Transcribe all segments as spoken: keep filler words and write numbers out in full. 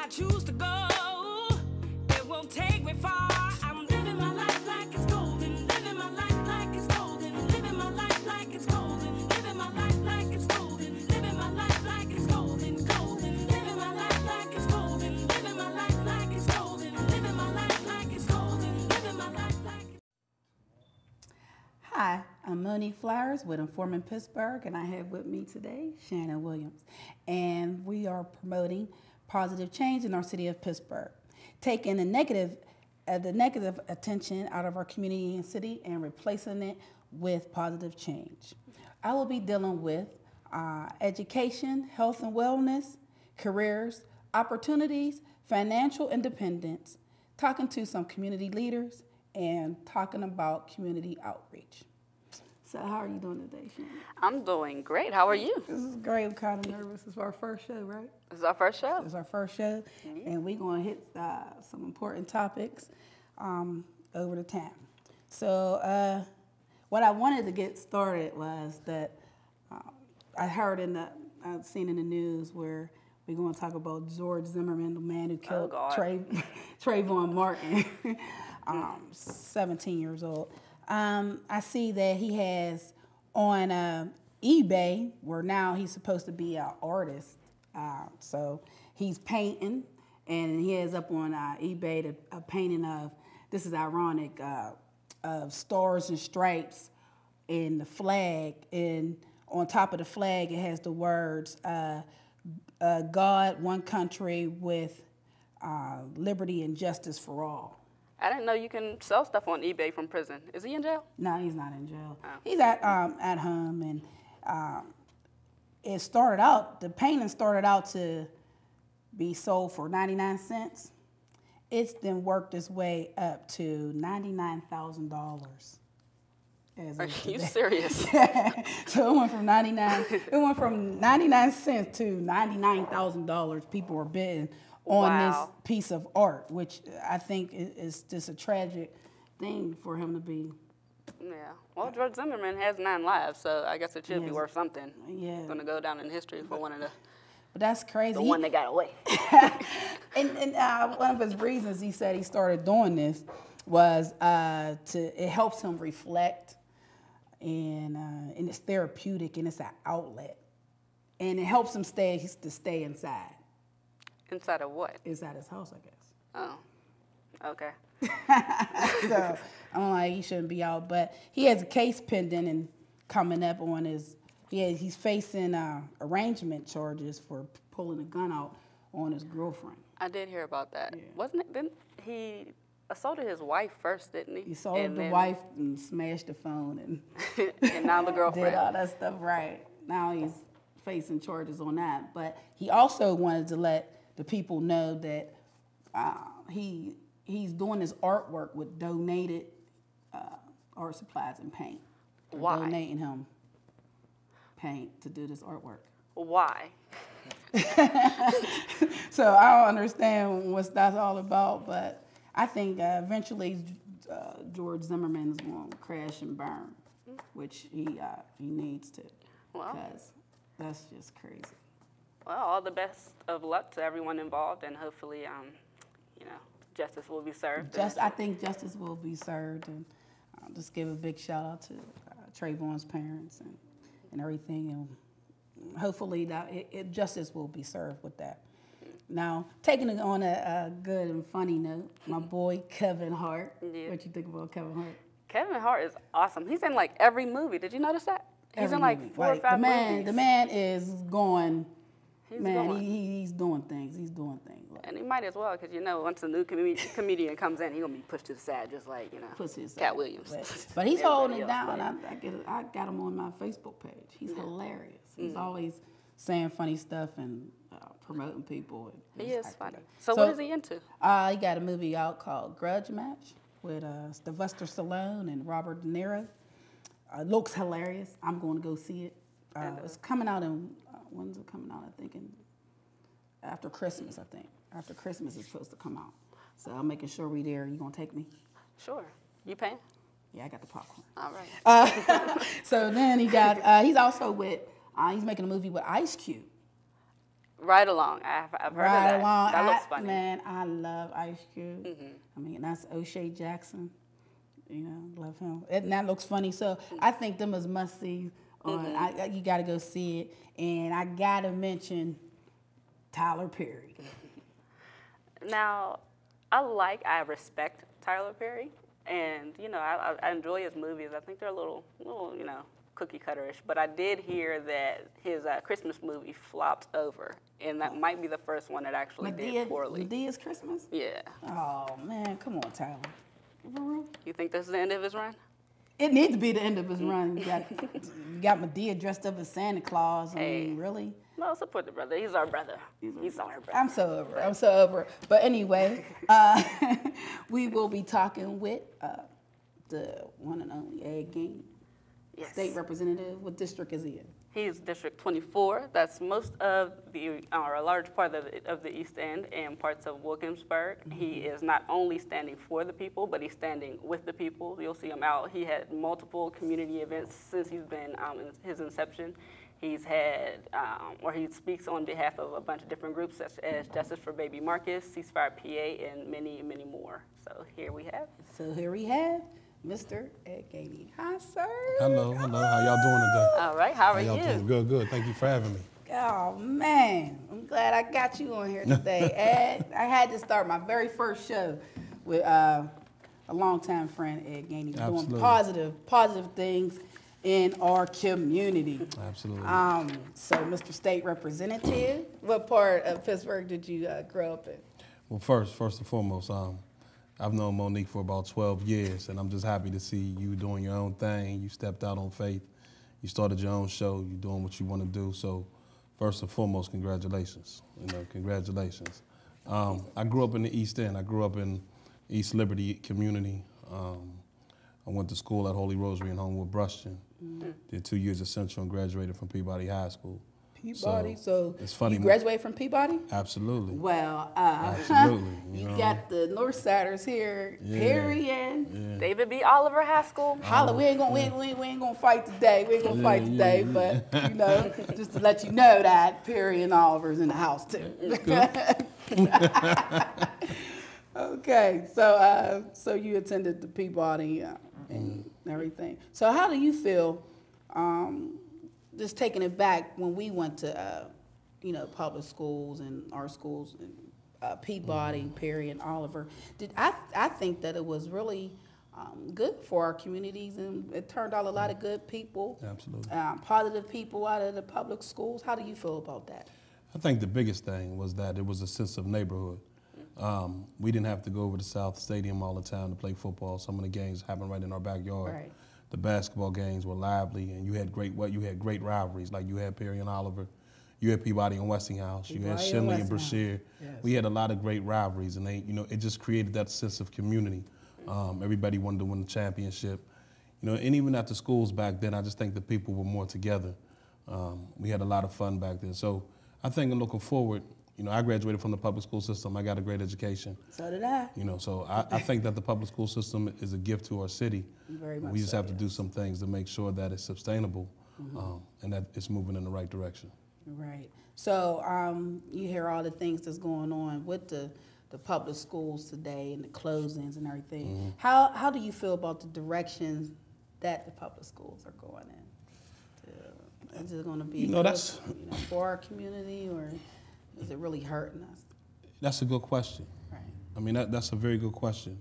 choose to go, it won't take me far. I'm living my life like it's golden, living my life like it's golden, living my life like it's golden, living my life like it's golden, living my life like it's golden, golden, living my life like it's golden, living my life like it's golden, living my life like it's golden, living my life like it's... Hi, I'm Monique Flowers with Informing Pittsburgh, and I have with me today Shannon Williams, and we are promoting positive change in our city of Pittsburgh, taking the negative, uh, the negative attention out of our community and city and replacing it with positive change. I will be dealing with uh, education, health and wellness, careers, opportunities, financial independence, talking to some community leaders, and talking about community outreach. So how are you doing today, Shannon? I'm doing great. How are you? This is great. I'm kind of nervous. It's our first show, right? This is our first show. It's our first show, mm-hmm. and we're going to hit uh, some important topics um, over the time. So uh, what I wanted to get started was that uh, I heard in the, I've seen in the news where we're going to talk about George Zimmerman, the man who killed oh, Tra- Trayvon Martin, um, seventeen years old. Um, I see that he has on uh, eBay, where now he's supposed to be an artist. Uh, so he's painting, and he has up on uh, eBay the, a painting of, this is ironic, uh, of stars and stripes in the flag. And on top of the flag, it has the words, uh, uh, God, one country with uh, liberty and justice for all. I didn't know you can sell stuff on eBay from prison. Is he in jail? No, he's not in jail. Oh. He's at um, at home, and um, it started out, the painting started out to be sold for ninety-nine cents. It's then worked its way up to ninety-nine thousand dollars. Are you serious? So it went from ninety-nine, it went from ninety-nine cents to ninety-nine thousand dollars. People were bidding on wow. this piece of art, which I think is just a tragic thing for him to be. Yeah. Well, George Zimmerman has nine lives, so I guess it should yes. be worth something. Yeah. It's going to go down in history for one of the. But that's crazy. The one that got away. and and uh, one of his reasons he said he started doing this was uh, to it helps him reflect, and uh, and it's therapeutic, and it's an outlet, and it helps him stay to stay inside. Inside of what? Inside his house, I guess. Oh, okay. So I'm like, he shouldn't be out, but he has a case pending and coming up on his. He has, he's facing uh, arrangement charges for pulling a gun out on his girlfriend. I did hear about that. Yeah. Wasn't it? Didn't he assaulted his wife first, didn't he? He assaulted and the then, wife and smashed the phone and and now the girlfriend. Did all that stuff right. Now he's facing charges on that, but he also wanted to let the people know that uh, he he's doing his artwork with donated uh, art supplies and paint. They're Why? Donating him paint to do this artwork. Why? So I don't understand what that's all about, but I think uh, eventually uh, George Zimmerman is going to crash and burn, which he uh, he needs to, Well. because that's just crazy. Well, all the best of luck to everyone involved, and hopefully, um, you know, justice will be served. Just, I think justice will be served, and I'll just give a big shout out to uh, Trayvon's parents and, and everything, and hopefully that it, it, justice will be served with that. Now, taking it on a, a good and funny note, my boy Kevin Hart. Yeah. What you think about Kevin Hart? Kevin Hart is awesome. He's in like every movie. Did you notice that? He's Every in like movie. four Like, or five the man, movies. The man is going. He's man, going. He, he's doing things. He's doing things. Like, And he might as well, because you know, once a new com- comedian comes in, he's gonna be pushed to the side, just like you know, puts his Cat side. Williams. But, but he's Everybody holding it else, down. but- I, I, get it, I got him on my Facebook page. He's Yeah. hilarious. He's Mm. always saying funny stuff and uh, promoting people. And He just is acting funny. up. So, what is he into? Uh, he got a movie out called Grudge Match with uh, Sylvester Stallone and Robert De Niro. Uh, looks hilarious. I'm going to go see it. Uh, And, uh, it's coming out in, uh, when's it coming out? I think in, after Christmas, I think. After Christmas it's supposed to come out. So I'm making sure we there. You going to take me? Sure. You paying? Yeah, I got the popcorn. All right. Uh, so then he got, uh, he's also with, uh, he's making a movie with Ice Cube. Right along. I've, I've heard Right of that. along. That looks I- funny. Man, I love Ice Cube. Mm-hmm. I mean, that's O'Shea Jackson. You know, love him. And that looks funny. So I think them is must see. On Mm-hmm. I, I- you got to go see it. And I got to mention Tyler Perry. Now, I like, I respect Tyler Perry, and you know, I, I enjoy his movies. I think they're a little, little, you know, cookie cutterish. But I did hear that his uh, Christmas movie flopped over, and that might be the first one that actually Medea, did poorly. Medea's Christmas? Yeah. Oh, man. Come on, Tyler. For real? You think this is the end of his run? It needs to be the end of his run. You got, you got Medea dressed up as Santa Claus. I Hey. mean, really? No, support the brother. He's our brother. He's our brother. I'm so over it. I'm so over it. But anyway, uh, we will be talking with uh, the one and only Ed Gainey, Yes. state representative. What district is he in? He's District twenty-four. That's most of the, or a large part of the, of the East End and parts of Wilkinsburg. Mm-hmm. He is not only standing for the people, but he's standing with the people. You'll see him out. He had multiple community events since he's been um, in his inception. He's had, um, or he speaks on behalf of a bunch of different groups, such as Justice for Baby Marcus, Ceasefire P A, and many, many more. So here we have. So here we have Mister Ed Gainey. Hi, sir. Hello, hello. How y'all doing today? All right, how are How y'all you? doing? Good, good. Thank you for having me. Oh, man. I'm glad I got you on here today, Ed. I had to start my very first show with uh, a longtime friend, Ed Gainey, doing Absolutely. positive, positive things in our community. Absolutely. Um, so, Mister State Representative, what part of Pittsburgh did you uh, grow up in? Well, first, first and foremost, um, I've known Monique for about twelve years, and I'm just happy to see you doing your own thing. You stepped out on faith. You started your own show. You're doing what you want to do. So, first and foremost, congratulations. You know, congratulations. Um, I grew up in the East End. I grew up in East Liberty community. Um, I went to school at Holy Rosary in Homewood, Brushton. Mm-hmm. Did two years of Central and graduated from Peabody High School. Peabody. So, So, it's funny. you graduated from Peabody? Absolutely. Well, uh, Absolutely, you you know. got the Northsiders here, Yeah. Perry and David B. Oliver Haskell. Holla. We ain't gonna we ain't, we ain't, we ain't gonna fight today. We ain't gonna Yeah, fight yeah, today, yeah. but you know, just to let you know that Perry and Oliver's in the house too. Okay, so uh, so you attended the Peabody uh, and everything. So how do you feel? Um, just taking it back when we went to uh, you know public schools and our schools, and, uh, Peabody, Mm-hmm. Perry, and Oliver. Did I? I think that it was really um, good for our communities, and it turned out a lot of good people, Absolutely. um, positive people out of the public schools. How do you feel about that? I think the biggest thing was that it was a sense of neighborhood. Um, we didn't have to go over to South Stadium all the time to play football. Some of the games happened right in our backyard. Right. The basketball games were lively, and you had great what you had great rivalries. Like you had Perry and Oliver, you had Peabody and Westinghouse, you had Peabody and Shinley and Westinghouse. Brashear. Yes. We had a lot of great rivalries, and they, you know, it just created that sense of community. Um, everybody wanted to win the championship, you know, and even at the schools back then, I just think the people were more together. Um, we had a lot of fun back then. So I think looking forward, you know, I graduated from the public school system. I got a great education. So did I. You know, so I, I think that the public school system is a gift to our city. Very much We just so, have to yes. do some things to make sure that it's sustainable um, and that it's moving in the right direction. Right. So um, you hear all the things that's going on with the, the public schools today and the closings and everything. Mm-hmm. How how do you feel about the directions that the public schools are going in? To, is it going to be You know, good, that's- you know, for our community, or is it really hurting us? That's a good question. Right. I mean, that, that's a very good question.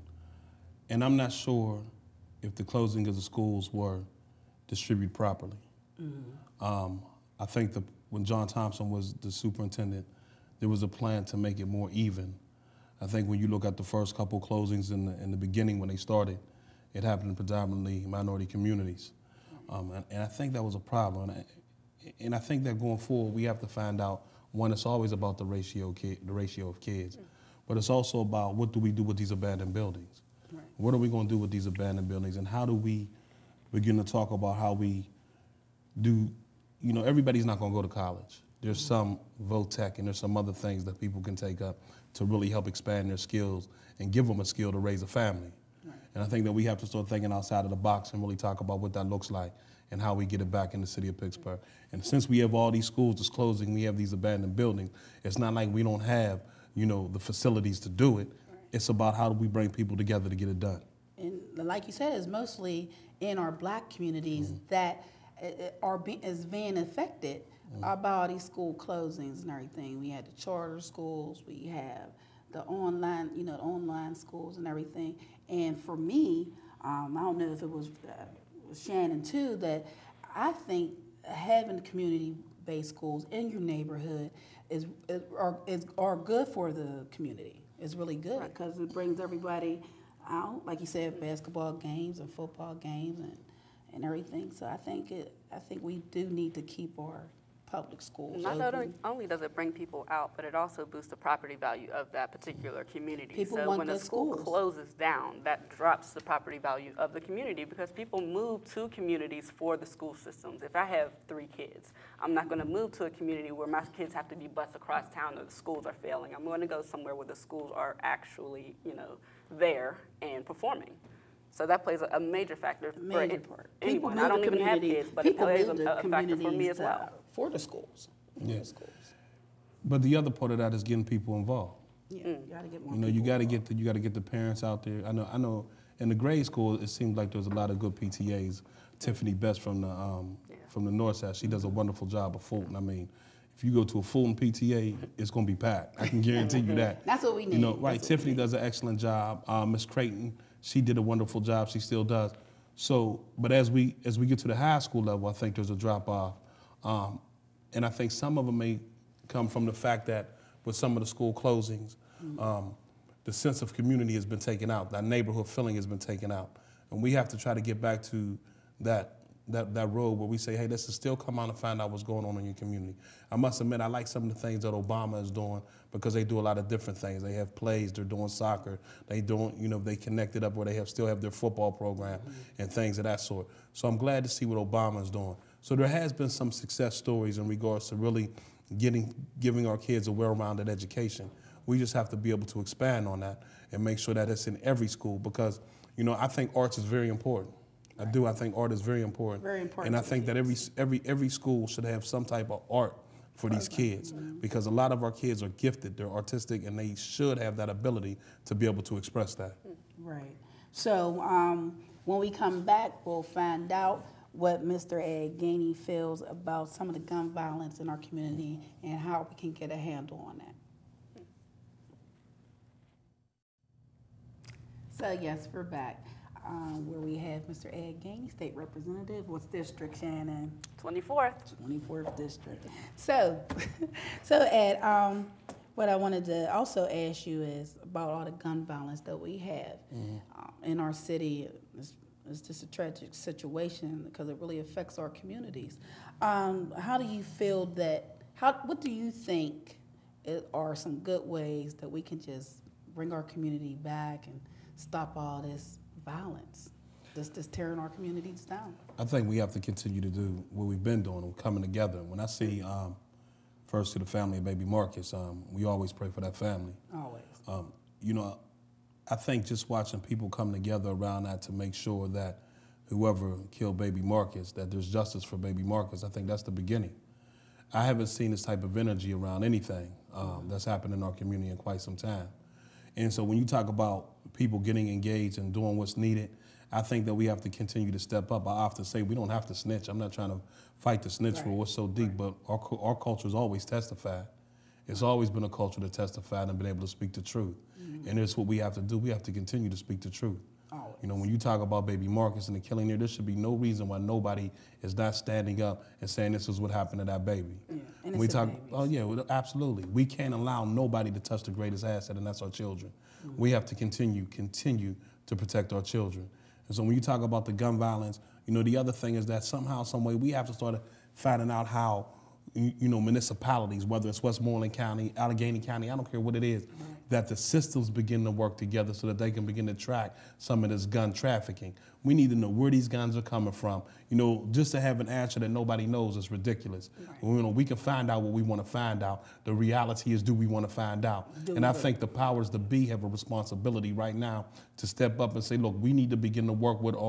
And I'm not sure if the closing of the schools were distributed properly. Mm-hmm. Um, I think the, when John Thompson was the superintendent, there was a plan to make it more even. I think when you look at the first couple closings in the, in the beginning when they started, it happened in predominantly minority communities. Um, and, and I think that was a problem. And I, and I think that going forward, we have to find out, one, it's always about the ratio, kid, the ratio of kids, but it's also about what do we do with these abandoned buildings? Right. What are we going to do with these abandoned buildings, and how do we begin to talk about how we do, you know, everybody's not going to go to college. There's some vo-tech and there's some other things that people can take up to really help expand their skills and give them a skill to raise a family. Right. And I think that we have to start thinking outside of the box and really talk about what that looks like and how we get it back in the city of Pittsburgh. And since we have all these schools that's closing, we have these abandoned buildings, it's not like we don't have, you know, the facilities to do it. It's about how do we bring people together to get it done. And like you said, it's mostly in our black communities mm-hmm. that are be, is being affected mm-hmm. by all these school closings and everything. We had the charter schools, we have the online, you know, the online schools and everything. And for me, um, I don't know if it was uh, Shannon too, that I think having community-based schools in your neighborhood is, is, are, is are good for the community. It's really good because right. it brings everybody out, like you said, basketball games and football games and, and everything. So I think it. I think we do need to keep our public schools Not open. only does it bring people out, but it also boosts the property value of that particular community. People so want when a good school schools. closes down, that drops the property value of the community because people move to communities for the school systems. If I have three kids, I'm not going to move to a community where my kids have to be bused across town or the schools are failing. I'm going to go somewhere where the schools are actually, you know, there and performing. So that plays a major factor major for part. anyone. People I don't even have community. kids, but People it plays move a, a factor for me as well. For the schools. For Yeah. the schools. But the other part of that is getting people involved. Yeah, Mm. you gotta get more You know, you people got to involved. get the you got to get the parents out there. I know, I know. In the grade school, it seems like there's a lot of good P T As. Tiffany Best from the um, Yeah. from the North Side, she does a wonderful job of Fulton. I mean, if you go to a Fulton P T A, it's going to be packed. I can guarantee you that. That's what we need. You know, right? That's what Tiffany we need. does an excellent job. Uh, Miss Creighton, she did a wonderful job. She still does. So, but as we as we get to the high school level, I think there's a drop off, um, and I think some of them may come from the fact that with some of the school closings, um, the sense of community has been taken out. That neighborhood feeling has been taken out, and we have to try to get back to that that that road where we say, hey, let's still come out and find out what's going on in your community. I must admit, I like some of the things that Obama is doing because they do a lot of different things. They have plays, they're doing soccer, they doing, you know, they connected up where they have still have their football program mm-hmm. and things of that sort. So I'm glad to see what Obama is doing. So there has been some success stories in regards to really getting giving our kids a well-rounded education. We just have to be able to expand on that and make sure that it's in every school because, you know, I think arts is very important. I do. I think art is very important. Very important And I to think the that every kids. every every school should have some type of art for these kids Mm-hmm. because a lot of our kids are gifted, they're artistic, and they should have that ability to be able to express that. Right. So um, when we come back, we'll find out what Mister Ed Gainey feels about some of the gun violence in our community and how we can get a handle on that. So yes, we're back. Um, where we have Mister Ed Gainey, State Representative. What's district, Shannon? twenty-fourth. twenty-fourth District. So, so Ed, um, what I wanted to also ask you is about all the gun violence that we have mm-hmm. um, in our city. It's, it's just a tragic situation because it really affects our communities. Um, how do you feel that, how, what do you think are some good ways that we can just bring our community back and stop all this violence that's just tearing our communities down? I think we have to continue to do what we've been doing, coming together. When I see, um, first to the family of baby Marcus, um, we always pray for that family. Always. Um, you know, I think just watching people come together around that to make sure that whoever killed baby Marcus, that there's justice for baby Marcus, I think that's the beginning. I haven't seen this type of energy around anything um, that's happened in our community in quite some time. And so when you talk about people getting engaged and doing what's needed, I think that we have to continue to step up. I often say we don't have to snitch. I'm not trying to fight the snitch Right. rule. It's so deep, but our, our culture has always testified. It's always been a culture to testify and been able to speak the truth. Mm-hmm. And it's what we have to do. We have to continue to speak the truth. Always. You know, when you talk about baby Marcus and the killing there, there should be no reason why nobody is not standing up and saying this is what happened to that baby. Yeah, we innocent talk, babies. oh yeah, well, absolutely. We can't allow nobody to touch the greatest asset, and that's our children. Mm-hmm. We have to continue, continue to protect our children. And so when you talk about the gun violence, you know, the other thing is that somehow, some way, we have to start finding out how, you, you know, municipalities, whether it's Westmoreland County, Allegheny County, I don't care what it is, right. that the systems begin to work together so that they can begin to track some of this gun trafficking. We need to know where these guns are coming from. You know, just to have an answer that nobody knows is ridiculous. Right. You know, we can find out what we want to find out. The reality is, do we want to find out? Do and I think the powers that be have a responsibility right now to step up and say, look, we need to begin to work with our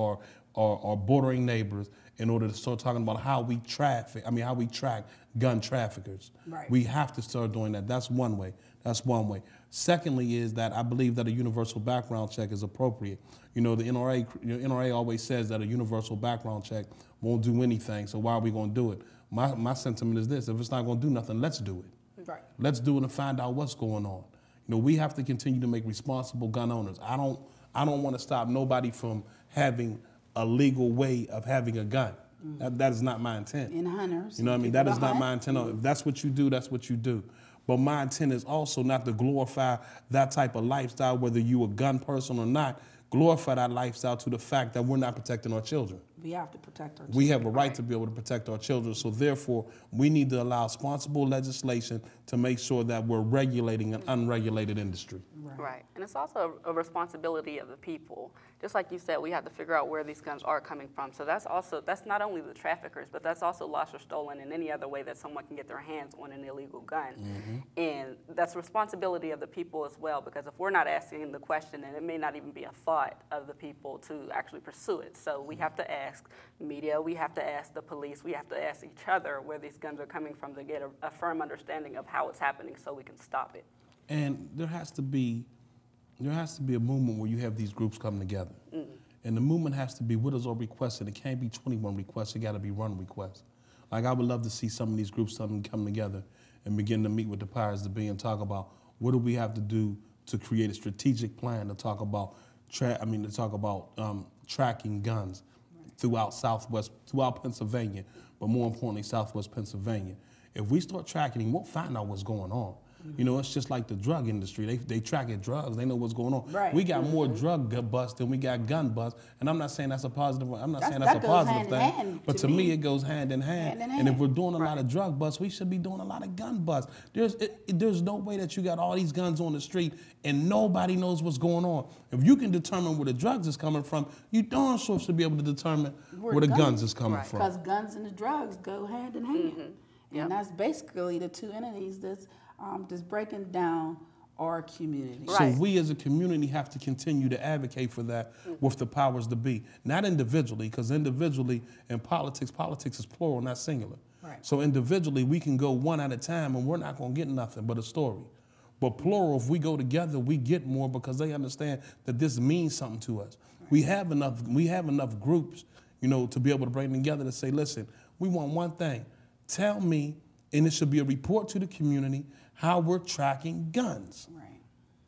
our, our bordering neighbors in order to start talking about how we traffic, I mean, how we track gun traffickers. Right. We have to start doing that. That's one way. That's one way. Secondly is that I believe that a universal background check is appropriate. You know, the N R A, you know, N R A always says that a universal background check won't do anything, so why are we going to do it? My, my sentiment is this: if it's not going to do nothing, let's do it. Right. Let's do it and find out what's going on. You know, we have to continue to make responsible gun owners. I don't, I don't want to stop nobody from having a legal way of having a gun. Mm. That, that is not my intent. And hunters. You know what I mean? People That is to not hunt. my intent. If that's what you do, that's what you do. But my intent is also not to glorify that type of lifestyle, whether you a gun person or not. Glorify that lifestyle to the fact that we're not protecting our children. We have to protect our children. We have a right to be able to protect our children. So therefore, we need to allow responsible legislation to make sure that we're regulating an unregulated industry. Right. Right, and it's also a responsibility of the people. Just like you said, we have to figure out where these guns are coming from. So that's also, that's not only the traffickers, but that's also lost or stolen in any other way that someone can get their hands on an illegal gun. Mm-hmm. And that's responsibility of the people as well, because if we're not asking the question, then it may not even be a thought of the people to actually pursue it. So we have to ask media, we have to ask the police, we have to ask each other where these guns are coming from to get a, a firm understanding of how it's happening so we can stop it. And there has to be, there has to be a movement where you have these groups come together. Mm. And the movement has to be, what is our request? And it can't be twenty-one requests, it got to be one request. Like I would love to see some of these groups come together and begin to meet with the powers that be and talk about what do we have to do to create a strategic plan to talk about, tra I mean, to talk about um, tracking guns throughout Southwest, throughout Pennsylvania, but more importantly, Southwest Pennsylvania. If we start tracking them, we'll find out what's going on. You know, it's just like the drug industry. They they track at drugs. They know what's going on. Right. We got more drug busts than we got gun busts. And I'm not saying that's a positive. I'm not That's, saying that's that a goes positive hand thing. in hand but to to me, me. it goes hand in hand. Hand in And if hand. we're doing a Right. lot of drug busts, we should be doing a lot of gun busts. There's it, it- there's no way that you got all these guns on the street and nobody knows what's going on. If you can determine where the drugs is coming from, you darn sure should be able to determine Where where, the the guns- guns is coming Right. from. Because guns and the drugs go hand in hand. Mm-hmm. Yep. And that's basically the two entities that's um, just breaking down our community. Right. So we as a community have to continue to advocate for that with the powers to be. Not individually, because individually in politics, politics is plural, not singular. Right. So individually we can go one at a time and we're not going to get nothing but a story. But plural, if we go together, we get more because they understand that this means something to us. Right. We have enough, we have enough groups, you know, to be able to bring together to say, listen, we want one thing. Tell me, and it should be a report to the community, how we're tracking guns. Right.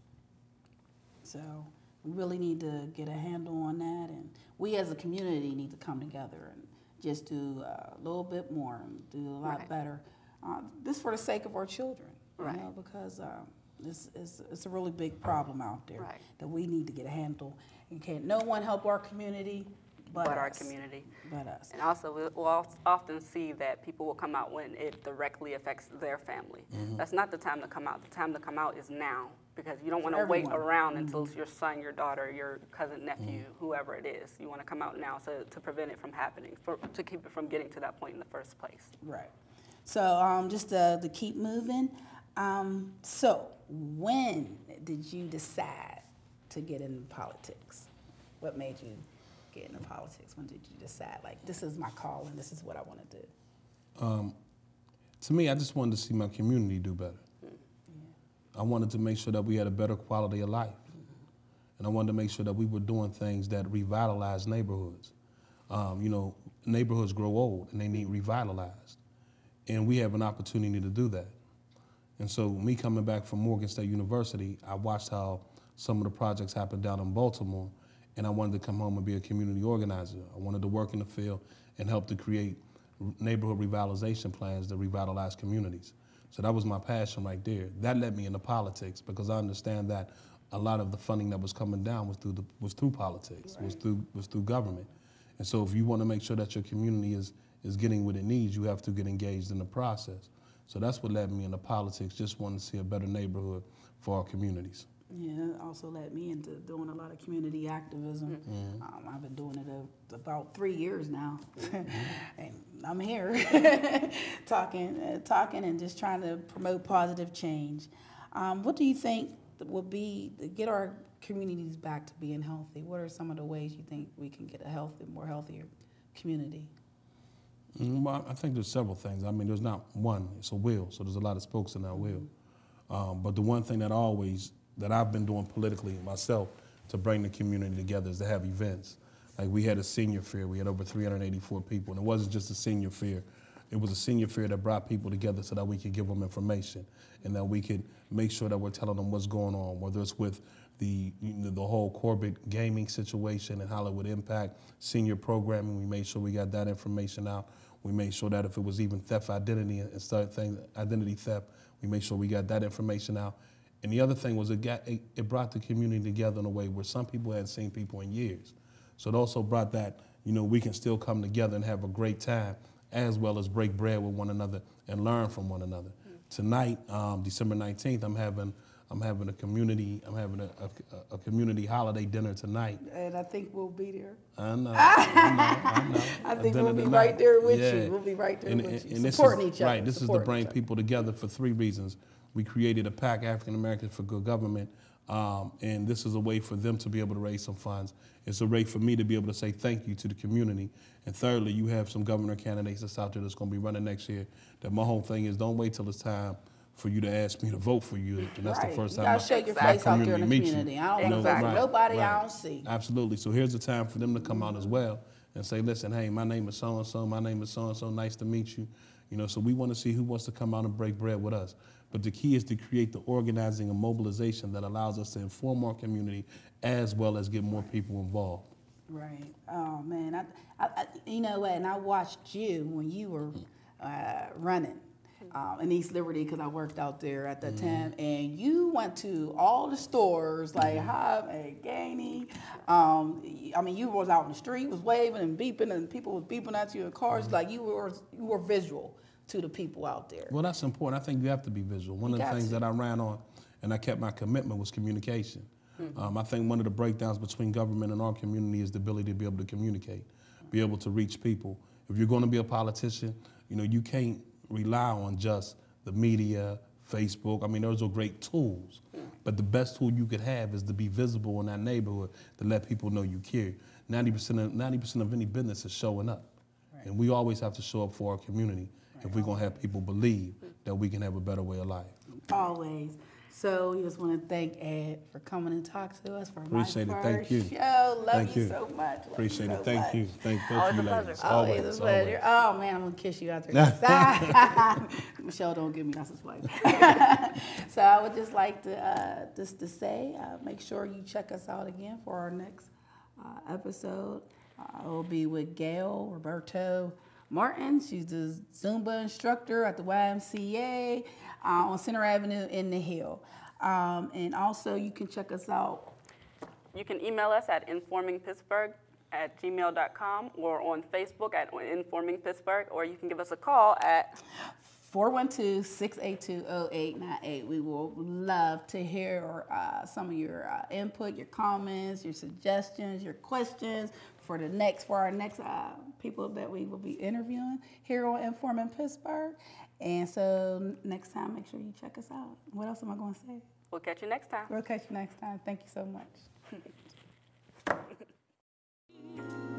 So we really need to get a handle on that, and we as a community need to come together and just do a little bit more and do a lot Right. better. Uh, this for the sake of our children, Right. you know, because um, it's, it's, it's a really big problem out there Right. that we need to get a handle. And can't no one help our community but, But our us. community. But us. And also, we'll we'll al- often see that people will come out when it directly affects their family. Mm-hmm. That's not the time to come out. The time to come out is now, because you don't want to For wait everyone. around until it's your son, your daughter, your cousin, nephew, whoever it is. You want to come out now so, to prevent it from happening, for, to keep it from getting to that point in the first place. Right. So um, just to, to keep moving, um, so when did you decide to get into politics? What made you get into politics? When did you decide, like, this is my calling, this is what I want to do? Um, to me, I just wanted to see my community do better. Yeah. I wanted to make sure that we had a better quality of life. And I wanted to make sure that we were doing things that revitalize neighborhoods. Um, you know, neighborhoods grow old and they need revitalized. And we have an opportunity to do that. And so me coming back from Morgan State University, I watched how some of the projects happened down in Baltimore, and I wanted to come home and be a community organizer. I wanted to work in the field and help to create neighborhood revitalization plans that revitalize communities. So that was my passion right there. That led me into politics because I understand that a lot of the funding that was coming down was through the, was through politics, right. was through was through government. And so if you want to make sure that your community is is getting what it needs, you have to get engaged in the process. So that's what led me into politics, just wanting to see a better neighborhood for our communities. Yeah, it also led me into doing a lot of community activism. Mm-hmm. um, I've been doing it a, about three years now, and I'm here talking, uh, talking, and just trying to promote positive change. Um, what do you think will be to get our communities back to being healthy? What are some of the ways you think we can get a healthy, more healthier community? Mm, well, I think there's several things. I mean, there's not one. It's a wheel, so there's a lot of spokes in that Mm-hmm. wheel. Um, but the one thing that always, that I've been doing politically myself to bring the community together is to have events. Like we had a senior fair. We had over three hundred eighty-four people, and it wasn't just a senior fair. It was a senior fair that brought people together so that we could give them information and that we could make sure that we're telling them what's going on, whether it's with the you know, the whole Corbett gaming situation and how it would impact senior programming. We made sure we got that information out. We made sure that if it was even theft identity and start things, identity theft, we made sure we got that information out. And the other thing was it, got, it, it brought the community together in a way where some people hadn't seen people in years. So it also brought that, you know, we can still come together and have a great time, as well as break bread with one another and learn from one another. Mm-hmm. Tonight, um, December nineteenth, I'm having I'm having a community I'm having a, a, a community holiday dinner tonight. And I think we'll be there. I know, I know, I know. I A think dinner we'll be tonight. right there with Yeah. you. We'll be right there and, with and, you, and supporting this is, each other. Right, this is to supporting bring each other. people together for three reasons. We created a PAC, African Americans for Good Government, um, and this is a way for them to be able to raise some funds. It's a way for me to be able to say thank you to the community. And thirdly, you have some governor candidates that's out there that's going to be running next year. That my whole thing is don't wait till it's time for you to ask me to vote for you, and that's right. the first you time gotta show your my face out there in the meets you. community. I don't You know, want to vote for right, nobody right. I don't see. Absolutely. So here's the time for them to come out as well and say, listen, hey, my name is so-and-so, my name is so-and-so, nice to meet you. You know, so we want to see who wants to come out and break bread with us. But the key is to create the organizing and mobilization that allows us to inform our community as well as get more people involved. Right. Oh man, I, I, I you know what? And I watched you when you were uh, running um, in East Liberty because I worked out there at that mm-hmm. time, and you went to all the stores like mm-hmm. Hub and Gainey. Um, I mean, you was out in the street, was waving and beeping, and people was beeping at you in cars. Mm-hmm. Like you were, you were visual to the people out there. Well, that's important. I think you have to be visual. One you of the things to. that I ran on, and I kept my commitment, was communication. Mm-hmm. Um, I think one of the breakdowns between government and our community is the ability to be able to communicate, be able to reach people. If you're going to be a politician, you know, you can't rely on just the media, Facebook. I mean, those are great tools, mm-hmm. but the best tool you could have is to be visible in that neighborhood, to let people know you care. ninety percent of, ninety percent of any business is showing up, right. and we always have to show up for our community right. if we're going to have people believe that we can have a better way of life. Always. So we just want to thank Ed for coming and talk to us for Appreciate my it. first Thank you. show. Love Thank you you. so much. Love Appreciate you it. so Thank much. you. Thank both Always of a you pleasure. ladies. Always, Always, a pleasure. always. Oh man, I'm gonna kiss you after this. Michelle, don't give me that's his wife. So I would just like to uh, just to say, uh, make sure you check us out again for our next uh, episode. Uh, it will be with Gail Roberto Martin. She's the Zumba instructor at the Y M C A uh, on Center Avenue in the Hill. Um, and also, you can check us out. You can email us at informingpittsburgh at gmail dot com or on Facebook at Informing Pittsburgh, or you can give us a call at four one two, six eight two, zero eight nine eight. We will love to hear uh, some of your uh, input, your comments, your suggestions, your questions for the next for our next uh, people that we will be interviewing here on Informing Pittsburgh. And so next time, make sure you check us out. What else am I going to say? We'll catch you next time. We'll catch you next time. Thank you so much.